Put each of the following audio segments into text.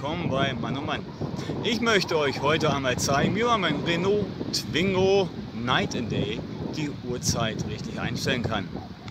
willkommen bei Mann und Mann. Ich möchte euch heute einmal zeigen, wie man mit Renault Twingo Night and Day die Uhrzeit richtig einstellen kann.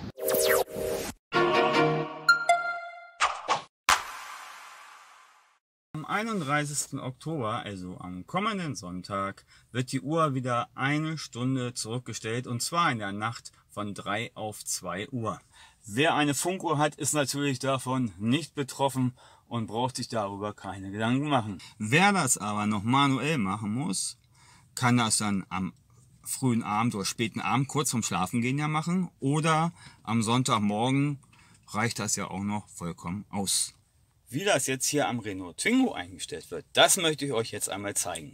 Am 31. Oktober, also am kommenden Sonntag, wird die Uhr wieder eine Stunde zurückgestellt, und zwar in der Nacht von 3 auf 2 Uhr. Wer eine Funkuhr hat, ist natürlich davon nicht betroffen und braucht sich darüber keine Gedanken machen. Wer das aber noch manuell machen muss, kann das dann am frühen Abend oder späten Abend, kurz vorm Schlafengehen ja machen, oder am Sonntagmorgen reicht das ja auch noch vollkommen aus. Wie das jetzt hier am Renault Twingo eingestellt wird, das möchte ich euch jetzt einmal zeigen.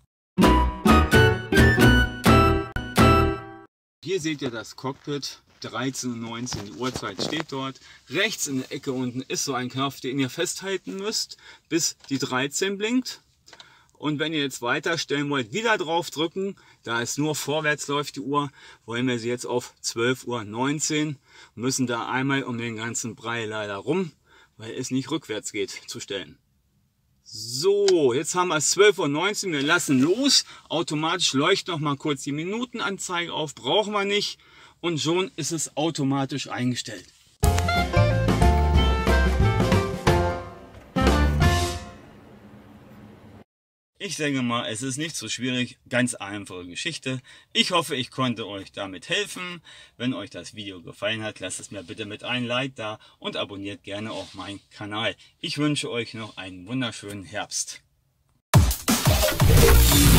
Hier seht ihr das Cockpit, 13:19 Uhr, die Uhrzeit steht dort. Rechts in der Ecke unten ist so ein Knopf, den ihr festhalten müsst, bis die 13 blinkt. Und wenn ihr jetzt weiterstellen wollt, wieder drauf drücken, da es nur vorwärts läuft die Uhr, wollen wir sie jetzt auf 12:19 Uhr, müssen da einmal um den ganzen Brei leider rum, weil es nicht rückwärts geht, zu stellen. So, jetzt haben wir es 12:19 Uhr, wir lassen los. Automatisch leuchtet noch mal kurz die Minutenanzeige auf, brauchen wir nicht. Und schon ist es automatisch eingestellt. Ich denke mal, es ist nicht so schwierig, ganz einfache Geschichte. Ich hoffe, ich konnte euch damit helfen. Wenn euch das Video gefallen hat, lasst es mir bitte mit einem Like da und abonniert gerne auch meinen Kanal. Ich wünsche euch noch einen wunderschönen Herbst.